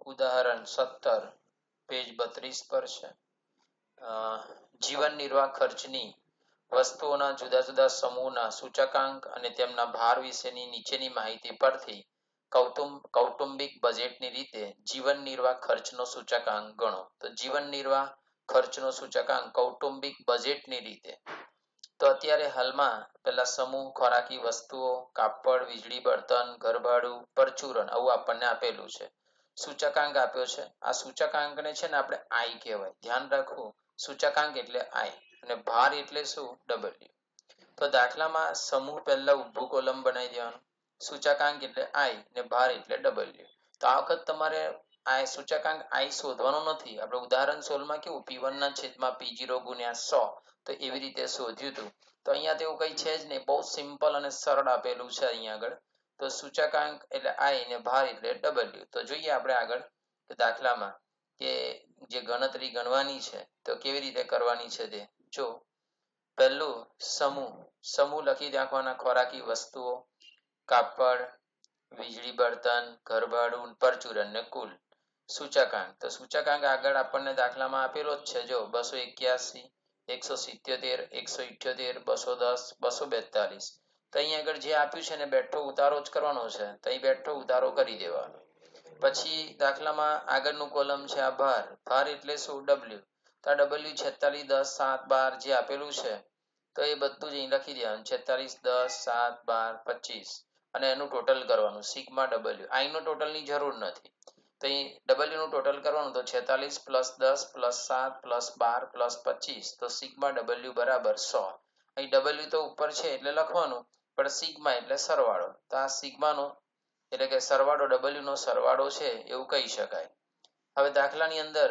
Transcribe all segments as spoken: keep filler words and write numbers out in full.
ઉદાહરણ સત્તર પેજ બત્રીસ પર છે. જીવન નિર્વાહ ખર્ચની વસ્તુઓના જુદા જુદા સમૂહના સૂચકાંક અને તેમના ભાર વિશેની નીચેની માહિતી પરથી કૌટુંબ કૌટુંબિક બજેટની રીતે જીવન નિર્વાહ ખર્ચનો સૂચકાંક ગણો. તો જીવન નિર્વાહ ખર્ચનો સૂચકાંક કૌટુંબિક બજેટની રીતે તો અત્યારે હાલમાં પેલા સમૂહ ખોરાકી વસ્તુઓ, કાપડ, વીજળી, બળતણ, ઘરભાડું, પરચુરણ આવું આપણને આપેલું છે. સૂચકાંક આપ્યો છે. આ સૂચકાંકને છે ને આપણે આઈ કહેવાય. ધ્યાન રાખવું, સૂચકાંક એટલે આઈ અને ભાર એટલે શું? ડબલ્યુ. તો દાખલામાં સમૂહ પહેલા ઊભું કોલમ બનાવી દેવાનું. સૂચકાંક એટલે આઈ ને ભાર એટલે ડબલ્યુ. તો આ વખત તમારે આ સૂચકાંક આઈ શોધવાનો નથી. આપણે ઉદાહરણ સોળ માં કેવું પી વન ના છેદમાં પી ઝીરો ગુણ્યા સો તો એવી રીતે શોધ્યું હતું. તો અહીંયા તેવું કંઈ છે જ નહીં. બહુ સિમ્પલ અને સરળ આપેલું છે અહીંયા આગળ. તો સૂચકાંક એટલે આઈ ને ભાર એટલે ડબલ્યુ. તો જોઈએ આપણે આગળ દાખલામાં કે જે ગણતરી ગણવાની છે તો કેવી રીતે કરવાની છે તે જો. પહેલું સમૂહ સમૂહ લખી નાખવાના ખોરાકી વસ્તુઓ, કાપડ, વીજળી, બળતણ, ઘરભાડું, પરચુરણ ને કુલ સૂચકાંક. તો સૂચકાંક આગળ આપણને દાખલામાં આપેલો જ છે. જો બસો એક્યાસી, એકસો સિત્યોતેર, એકસો ઇઠ્યોતેર, બસો દસ, બસો બેતાલીસ. તો અહીંયા આગળ જે આપ્યું છે એને બેઠો ઉતારો જ કરવાનો છે. તો અહીં બેઠો ઉતારો કરી દેવાનો. પછી દાખલામાં આગળનું કોલમ છે આ ભાર. ભાર એટલે શું? ડબલ્યુ. તો આ ડબલ્યુ છેતાલીસ, દસ, સાત, બાર જે આપેલું છે તો એ બધું જ અહીં લખી દેવાનું. છેતાલીસ, દસ, સાત, બાર, પચીસ અને એનું ટોટલ કરવાનું સિગ્મા ડબલ્યુ. આઈ નો ટોટલની જરૂર નથી. તો અહીં ડબલ્યુ નું ટોટલ કરવાનું. તો છેતાલીસ પ્લસ દસ પ્લસ સાત પ્લસ બાર પ્લસ પચીસ તો સિગ્મા ડબલ્યુ બરાબર સો. અહીં ડબલ્યુ તો ઉપર છે એટલે લખવાનું, પણ સિગ્મા એટલે સરવાળો. તો આ સિગ્માનો એટલે કે સરવાળો ડબલ્યુ નો સરવાળો છે એવું કહી શકાય. હવે દાખલાની અંદર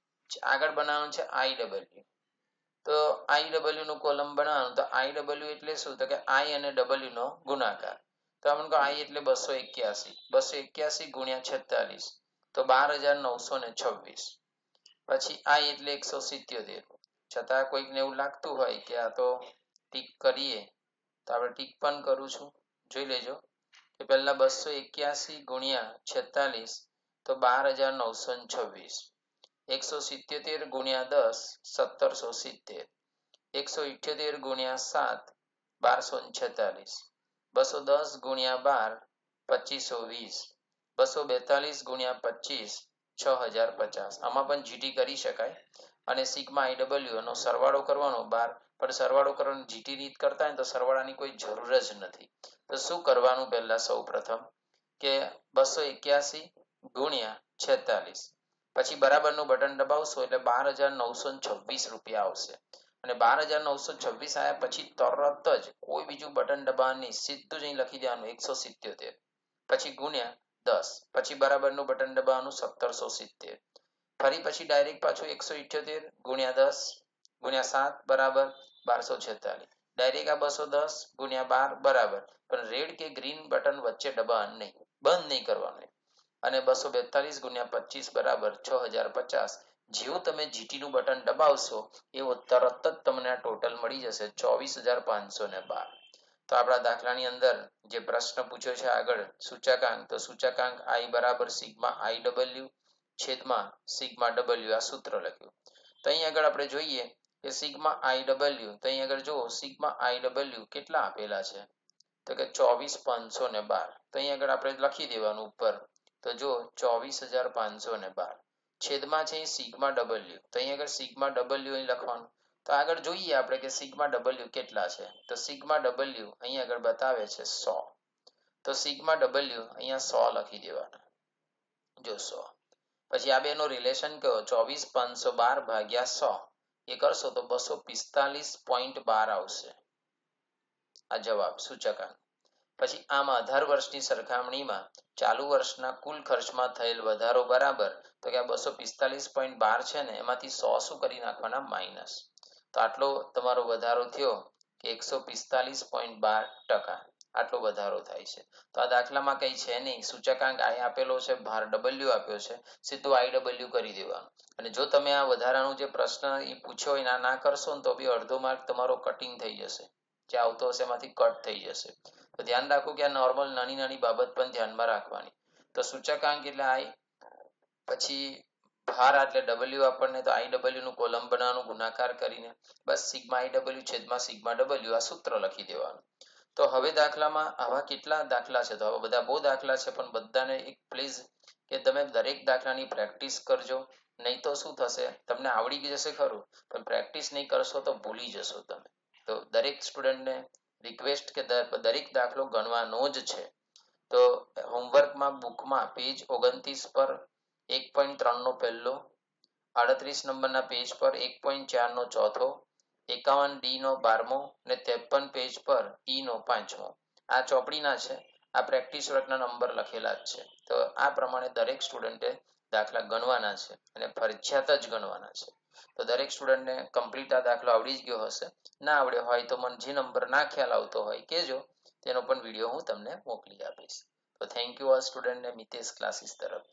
આગળ બનાવવાનું છે આઈ ડબલ્યુ. તો આઈ ડબલ્યુ નું કોલમ બનાવવાનું. તો આઈ ડબલ્યુ એટલે શું? તો કે આઈ અને ડબલ્યુ નો ગુણાકાર. તો આમ કહો આઈ એટલે બસો એક્યાસી. બસો એક્યાસી ગુણ્યા છેતાલીસ તો બાર હજાર નવસો ને છવ્વીસ. પછી આઈ એટલે એકસો સિત્યોતેર. છતાં કોઈકને એવું લાગતું હોય કે આ તો ટીક કરીએ તો આપણે ટીક પણ કરું છું. જોઈ લેજો કે પહેલા બસો એક્યાસી ગુણ્યા છેતાલીસ તો બાર હજાર નવસો ને છવ્વીસ. એકસો સિત્યોતેર ગુણ્યા દસ સત્તરસો સિત્તેર. એકસો ઇઠ્યોતેર ગુણ્યા સાત બારસો ને છેતાલીસ. બસો દસ ગુણ્યા બાર પચીસો વીસ. બસો બેતાલીસ ગુણ્યા પચીસ છ હજાર પચાસ. આમાં પણ જીટી કરી શકાય. અને સિગ્મા આઈ ડબલ્યુ નો સરવાળો કરવાનો બાર. પણ સરવાળો કરવાનો જીટી રીત કરતા હોય તો સરવાળાની કોઈ જરૂર જ નથી. તો શું કરવાનું? પહેલા સૌ પ્રથમ કે બસો એક્યાસી ગુણ્યા છેતાલીસ પછી બરાબરનું બટન દબાવશો એટલે બાર હજાર નવસો ને છવ્વીસ રૂપિયા આવશે. અને બાર હજાર નવસો છવ્વીસ આવ્યા પછી તરત જ કોઈ બીજું બટન દબાવવાની સીધું જ અહીં લખી દેવાનું એકસો સિત્યોતેર. પછી ગુણ્યા દસ પછી બરાબરનું બટન દબાવવાનું સત્તરસો સિત્તેર. ફરી પછી ડાયરેક્ટ પાછું એકસો ઇઠ્યોતેર ગુણ્યા દસ ગુણ્યા સાત બરાબર બારસો છેતાલીસ. ડાયરેક્ટ આ બસો દસ ગુણ્યા બાર બરાબર. પણ રેડ કે ગ્રીન બટન વચ્ચે દબાવવાનું નહીં, બંધ નહીં કરવાનું. અને બસો બેતાલીસ ગુણ્યા પચીસ બરાબર છ હજાર પચાસ. જેવું તમે જીટી નું બટન દબાવશો એવું તરત જ તમને આ ટોટલ મળી જશે ચોવીસ હજાર પાંચસો ને બાર. તો આપણા દાખલાની અંદર જે પ્રશ્ન પૂછ્યો છે આગળ સૂચકાંક. તો સૂચકાંક આઈ બરાબર સિગ્મા આઈ ડબલ્યુ છેદમાં સિગ્મા ડબલ્યુ આ સૂત્ર લખ્યું. તો અહીં આગળ આપણે જોઈએ કે સિગ્મા આઈ ડબલ્યુ. તો અહીં આગળ જુઓ સિગ્મા આઈ ડબલ્યુ કેટલા આપેલા છે? તો કે ચોવીસ પાંચસો ને બાર. તો અહીં આગળ આપણે લખી દેવાનું ઉપર. તો જો ચોવીસ હજાર પાંચસો ને બાર છેદમાં છે સિગ્મા ડબલ્યુ. તો અહીં આગળ સિગ્મા ડબલ્યુ અહીં લખવાનું. તો આગળ જોઈએ આપણે કે સિગ્મા ડબલ્યુ કેટલા છે. તો સિગ્મા ડબલ્યુ અહીં આગળ બતાવે છે સો. તો સિગ્મા ડબલ્યુ અહીંયા સો લખી દેવાના. જો સો. પછી આ બેનો રિલેશન કયો? ચોવીસ પાંચસો બાર ભાગ્યા સો. એ કરશો તો બસો પિસ્તાલીસ પોઈન્ટ બાર આવશે આ જવાબ સૂચકાંક. પછી આમાં અઢાર વર્ષની સરખામણીમાં ચાલુ વર્ષના કુલ ખર્ચમાં થયેલ વધારો બરાબર. તો કે આ બસો પિસ્તાલીસ પોઈન્ટ બાર છે ને એમાંથી સો શું કરી નાખવાના? માઇનસ. તો આટલો તમારો વધારો થયો કે એકસો પિસ્તાલીસ પોઈન્ટ બાર ટકા આટલો વધારો થાય છે. તો આ દાખલામાં કઈ છે નહીં. સૂચકાંક આઈ આપેલો છે, ભાર ડબલ્યુ આપ્યો છે, સીધું આઈ ડબલ્યુ કરી દેવાનું. અને જો તમે આ વધારાનું જે પ્રશ્ન એ પૂછ્યો હોય ના કરશો ને તો બી અડધો માર્ક તમારો કટિંગ થઈ જશે. જે આવતો હશે એમાંથી કટ થઈ જશે. તો ધ્યાન રાખો કે આ નોર્મલ નાની નાની બાબત પણ ધ્યાનમાં રાખવાની. તો સૂચકાંક એટલે આઈ પછી ભાર એટલે ડબલ્યુ આપણને તો આઈ ડબલ્યુ નું કોલમ બનાવવાનું ગુણાકાર કરીને બસ સિગ્મા આઈ ડબલ્યુ છેદમાં સિગ્મા ડબલ્યુ આ સૂત્ર લખી દેવાનું. તો હવે દાખલામાં આવા કેટલા દાખલા છે? તો હવે બધા બહુ દાખલા છે, પણ બધાને એક પ્લીઝ કે તમે દરેક દાખલાની પ્રેક્ટિસ કરજો. નહીં તો શું થશે, તમને આવડી જશે ખરું, પણ પ્રેક્ટિસ નહીં કરશો તો ભૂલી જશો તમે. તો દરેક સ્ટુડન્ટને રિક્વેસ્ટ કે દરેક દાખલો ગણવાનો જ છે. તો હોમવર્કમાં બુકમાં પેજ ઓગણત્રીસ પર એક પોઈન્ટ ત્રણ નો પહેલો, આડત્રીસ નંબરના પેજ પર એક પોઈન્ટ ચાર નો ચોથો, એકાવન ડી નો બારમો અને ત્રેપન પેજ પર ઈ નો પાંચમો આ ચોપડીના છે. આ પ્રેક્ટિસ વર્કના નંબર લખેલા જ છે. તો આ પ્રમાણે દરેક સ્ટુડન્ટે દાખલા ગણવાના છે અને ફરજિયાત જ ગણવાના છે. તો દરેક સ્ટુડન્ટને કમ્પ્લીટ આ દાખલો આવડી જ ગયો હશે. ના આવડ્યો હોય તો મને જે નંબર ના ખ્યાલ આવતો હોય કહેજો, તેનો પણ વિડીયો હું તમને મોકલી આપીશ. તો થેન્ક યુ ઓલ સ્ટુડન્ટ ને મિતેશ ક્લાસીસ તરફ